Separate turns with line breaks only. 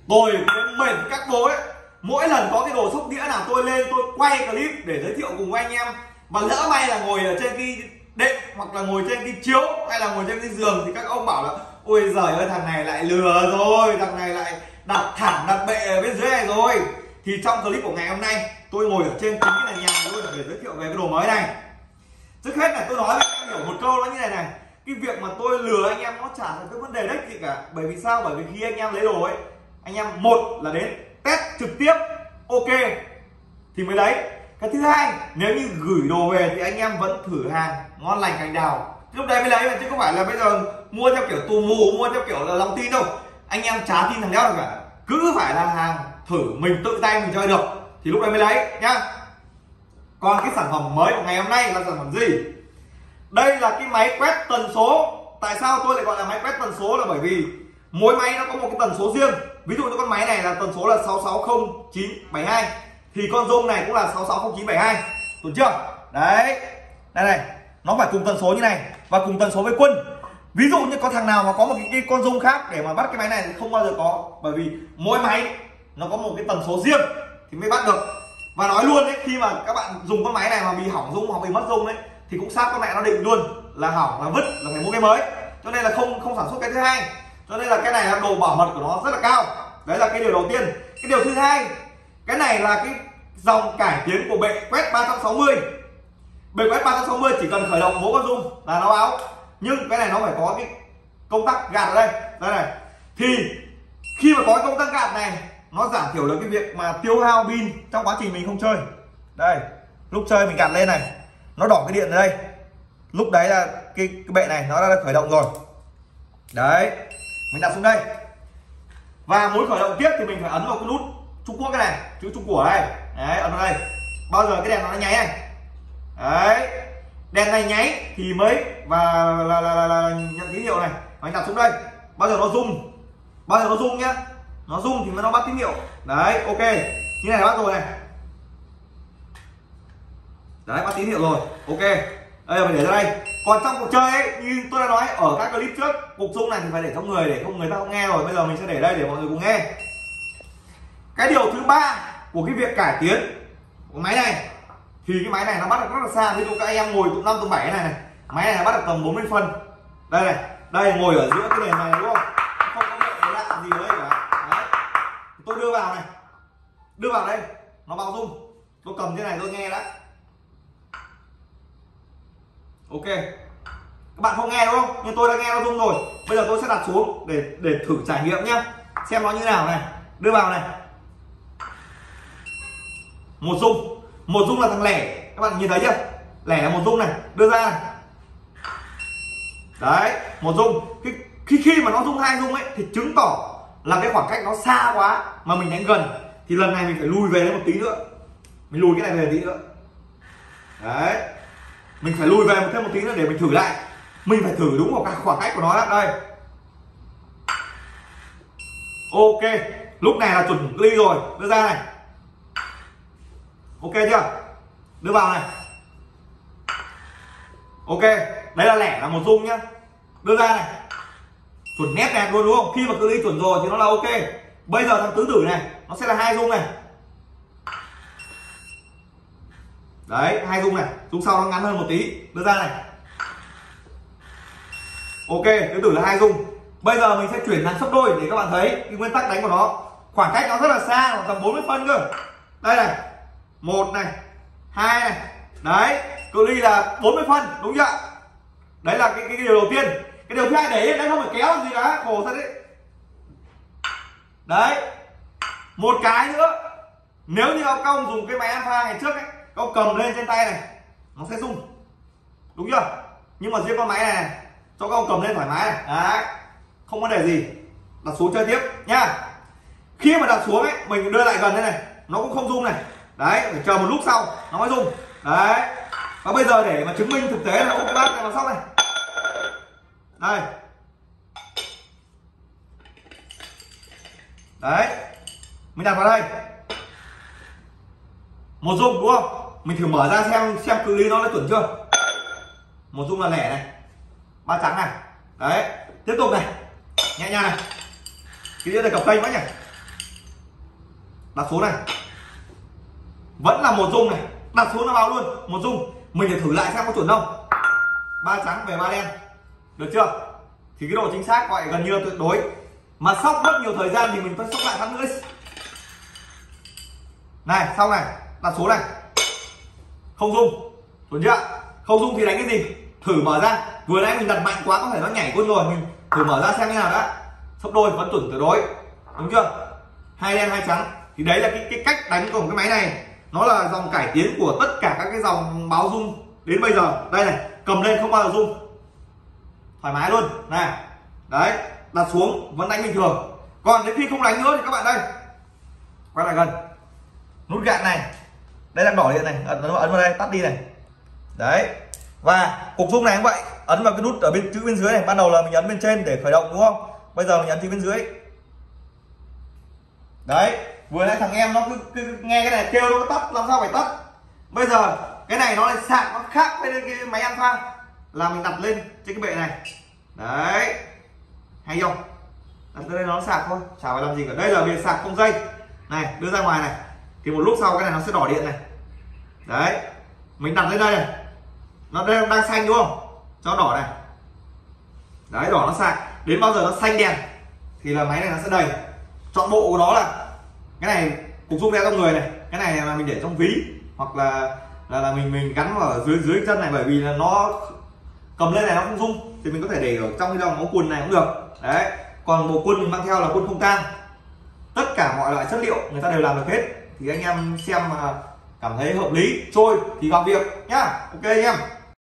Tôi cũng mệt các bố ấy. Mỗi lần có cái đồ sóc đĩa nào tôi lên tôi quay clip để giới thiệu cùng anh em, mà lỡ may là ngồi ở trên cái đệm hoặc là ngồi trên cái chiếu hay là ngồi trên cái giường thì các ông bảo là ôi giời ơi thằng này lại lừa rồi, thằng này lại đặt thẳng đặt bệ ở bên dưới này rồi. Thì trong clip của ngày hôm nay tôi ngồi ở trên chính cái nền nhà luôn để giới thiệu về cái đồ mới này. Trước hết là tôi nói với anh em hiểu một câu nó như này này, cái việc mà tôi lừa anh em nó chả là cái vấn đề đếch gì cả. Bởi vì sao? Bởi vì khi anh em lấy đồ ấy, anh em một là đến test trực tiếp ok thì mới lấy. Cái thứ hai, nếu như gửi đồ về thì anh em vẫn thử hàng ngon lành cành đào, lúc đấy mới lấy, chứ không phải là bây giờ mua theo kiểu tù mù, mua theo kiểu là lòng tin đâu. Anh em chả tin thằng đéo được cả, cứ phải là hàng thử mình tự tay mình chơi được thì lúc đấy mới lấy nhá. Còn cái sản phẩm mới của ngày hôm nay là sản phẩm gì? Đây là cái máy quét tần số. Tại sao tôi lại gọi là máy quét tần số? Là bởi vì mỗi máy nó có một cái tần số riêng. Ví dụ như con máy này là tần số là 660972 thì con zoom này cũng là 660972, đúng chưa? Đấy, đây này, nó phải cùng tần số như này và cùng tần số với quân. Ví dụ như có thằng nào mà có một cái con zoom khác để mà bắt cái máy này thì không bao giờ có, bởi vì mỗi máy nó có một cái tần số riêng thì mới bắt được. Và nói luôn đấy, khi mà các bạn dùng con máy này mà bị hỏng zoom hoặc bị mất zoom đấy thì cũng xác con mẹ nó định luôn là hỏng, là vứt, là phải mua cái mới. Cho nên là không sản xuất cái thứ hai. Cho nên là cái này là độ bảo mật của nó rất là cao. Đấy là cái điều đầu tiên. Cái điều thứ hai, cái này là cái dòng cải tiến của bệ quét 360. Bệ quét 360 chỉ cần khởi động mỗi con zoom là nó báo. Nhưng cái này nó phải có cái công tắc gạt ở đây. Đây này. Thì khi mà có cái công tắc gạt này, nó giảm thiểu được cái việc mà tiêu hao pin trong quá trình mình không chơi. Đây, lúc chơi mình gạt lên này, nó đỏ cái điện ở đây. Lúc đấy là cái bệ này nó đã khởi động rồi. Đấy, mình đặt xuống đây. Và muốn khởi động tiếp thì mình phải ấn vào cái nút Trung Quốc cái này, chữ Trung của đây. Đấy, ấn vào đây. Bao giờ cái đèn nó nháy này. Đấy. Đèn này nháy thì mới và là nhận tín hiệu này. Mình đặt xuống đây. Bao giờ nó rung. Bao giờ nó rung nhá. Nó rung thì mới nó bắt tín hiệu. Đấy, ok. Như này là bắt rồi này. Đấy, bắt tín hiệu rồi. Ok. Đây là mình để ra đây. Còn trong cuộc chơi ấy, như tôi đã nói ở các clip trước, cục rung này thì phải để trong người để không người ta không nghe rồi. Bây giờ mình sẽ để đây để mọi người cùng nghe. Cái điều thứ ba của cái việc cải tiến của máy này thì cái máy này nó bắt được rất là xa. Ví dụ các anh em ngồi tụm 5 tụm 7 này này, máy này bắt được tầm 40 phân. Đây này, đây ngồi ở giữa cái nền này đúng không? Không có bệ lạ gì ở đây cả. Đấy. Tôi đưa vào này, đưa vào đây, nó báo rung. Tôi cầm thế này tôi nghe đã. Ok, các bạn không nghe đúng không? Nhưng tôi đã nghe nó rung rồi. Bây giờ tôi sẽ đặt xuống để thử trải nghiệm nhá, xem nó như nào này. Đưa vào này, một rung là thằng lẻ, các bạn nhìn thấy chưa? Lẻ là một rung này, đưa ra này. Đấy, một rung. Khi mà nó rung hai rung ấy thì chứng tỏ là cái khoảng cách nó xa quá mà mình đánh gần, thì lần này mình phải lùi về một tí nữa. Mình lùi cái này về tí nữa. Đấy, mình phải lùi về thêm một tí nữa để mình thử lại. Mình phải thử đúng vào cái khoảng cách của nó đó. Đây. Ok, lúc này là chuẩn ly rồi, đưa ra này. Ok chưa? Đưa vào này. Ok, đấy là lẻ là một rung nhá. Đưa ra này. Chuẩn nét đẹp luôn đúng không? Khi mà cự ly chuẩn rồi thì nó là ok. Bây giờ thằng tứ tử này, nó sẽ là hai rung này. Đấy, hai rung này, rung sau nó ngắn hơn một tí, đưa ra này. Ok, tứ tử là hai rung. Bây giờ mình sẽ chuyển sang sấp đôi để các bạn thấy cái nguyên tắc đánh của nó. Khoảng cách nó rất là xa, khoảng tầm 40 phân cơ. Đây này, 1 này, 2 này. Đấy, cự ly là 40 phân, đúng chưa? Đấy là cái điều đầu tiên. Cái điều thứ hai để đấy không phải kéo gì cả, khổ thật đấy. Đấy. Một cái nữa, nếu như các ông dùng cái máy alpha ngày trước ấy, các ông cầm lên trên tay này, nó sẽ rung. Đúng chưa? Nhưng mà riêng con máy này, cho các ông cầm lên thoải mái này. Đấy. Không vấn đề gì. Đặt xuống chơi tiếp nhá. Khi mà đặt xuống ấy, mình đưa lại gần đây này, nó cũng không rung này. Đấy, phải chờ một lúc sau nó mới rung. Đấy. Và bây giờ để mà chứng minh thực tế là úp bát này vào sóc này. Đây. Đấy. Mình đặt vào đây. Một rung đúng không? Mình thử mở ra xem cự ly nó đã chuẩn chưa. Một rung là lẻ này. Ba trắng này. Đấy. Tiếp tục này. Nhẹ nhàng này. Cái đĩa này cọc kênh quá nhỉ. đặt xuống này, vẫn là một rung này, đặt xuống là vào luôn một rung. Mình phải thử lại xem có chuẩn không. 3 trắng về 3 đen, được chưa? Thì cái độ chính xác gọi gần như là tuyệt đối, mà sóc mất nhiều thời gian thì mình phải sóc lại phát nữa đi. Này xong này, đặt số này, không rung, chuẩn chưa? Không rung thì đánh cái gì? Thử mở ra. Vừa nãy mình đặt mạnh quá có thể nó nhảy quân rồi, mình thử mở ra xem như nào đã. Sóc đôi vẫn chuẩn tuyệt đối, đúng chưa? 2 đen 2 trắng. Thì đấy là cái cách đánh của cái máy này. Nó là dòng cải tiến của tất cả các cái dòng báo rung đến bây giờ. Đây này, cầm lên không bao giờ rung, thoải mái luôn này. Đấy, đặt xuống vẫn đánh bình thường. Còn đến khi không đánh nữa thì các bạn đây, quay lại gần, nút gạn này, đây đang đỏ điện này, ấn vào đây, tắt đi này. Đấy, và cục rung này cũng vậy, ấn vào cái nút ở bên chữ bên dưới này. Ban đầu là mình ấn bên trên để khởi động đúng không, bây giờ mình ấn chữ bên dưới. Đấy, vừa nãy thằng em nó cứ nghe cái này kêu nó tắt, làm sao phải tắt. Bây giờ cái này nó lại sạc, nó khác với cái máy alpha, là mình đặt lên trên cái bệ này. Đấy, hay không? Đặt lên đây nó sạc thôi, chả phải làm gì cả. Đây là bề sạc không dây này, đưa ra ngoài này thì một lúc sau cái này nó sẽ đỏ điện này. Đấy, mình đặt lên đây này, nó đây đang xanh đúng không, cho đỏ này. Đấy, đỏ nó sạc, đến bao giờ nó xanh đèn thì là máy này nó sẽ đầy. Chọn bộ của nó là cái này cục rung đeo trong người này, cái này là mình để trong ví, hoặc là mình gắn vào dưới chân này, bởi vì là nó cầm lên này nó không rung thì mình có thể để ở trong cái dòng áo quần này cũng được. Đấy, còn bộ quân mình mang theo là quân không tang. Tất cả mọi loại chất liệu người ta đều làm được hết, thì anh em xem mà cảm thấy hợp lý trôi thì vào việc nhá. Ok anh em.